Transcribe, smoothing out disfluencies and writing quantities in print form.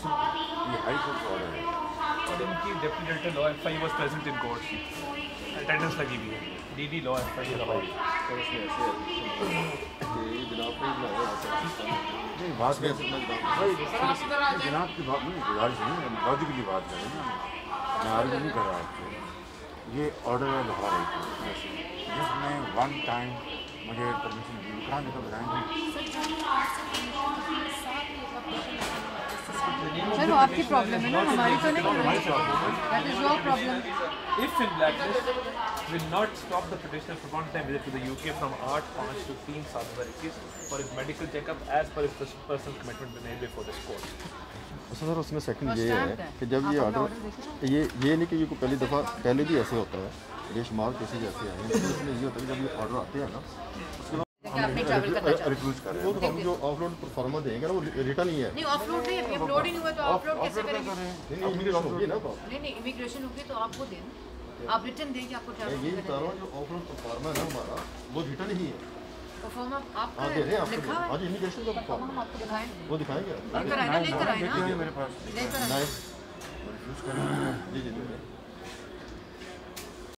ये high court order है और इनकी deputy director law FIA was present in court, attendance लगी हुई है। DD law FIA Lahore. तो इसमें ऐसे है कि जनाब को नहीं बात है जनाब की बात नहीं, गुजारिश नहीं, लॉजिकली बात कर रहे हैं ना, मैं आर्ग्यू नहीं कर रहा आपसे। ये ऑर्डर है लाहौर हाई कोर्ट जिसमें वन टाइम मुझे परमिशन दी, कहाँ निकल बताएंगे सर वो आपकी प्रॉब्लम है ना, हमारी तो नहीं। That is your problem. If in blacklist will not stop the petitioner from one-time visit to the UK from 8/5 to 3/7/21 for his medical checkup as per his personal commitment made before this court. Sir उसमें second ये है कि जब ये order ये नहीं कि ये को पहली दफ़ा पहले भी ऐसे होता है, बेशुमार केसेज ऐसे आए हैं इसमें ये होता है जब ये ऑर्डर आते हैं ना रिफ्यूज कर रहे हैं, तो हम जो ऑफलोड परफॉर्मा देंगे ना वो रिटर्न ही है। नहीं ऑफलोड नहीं, अभी अपलोड ही नहीं हुआ तो ऑफलोड कैसे करेंगे? नहीं इमिग्रेशन होगी ना, नहीं इमिग्रेशन होगी तो आपको देना, आप रिटर्न देंगे आपको ट्रैवल। ये बता रहा हूँ जो ऑफलोड परफॉर्मा है ना हमारा वो रिटर्न ही है। परफॉर्मा आप हाँ दे रहे हैं आपको, आज इमिग्रेशन का परफॉर्मा हम आपको दिखाएं, वो दिखाएंगे लेकर आए ना मेरे पास लेकर आए। रिफ्यूज करेंगे जी जी।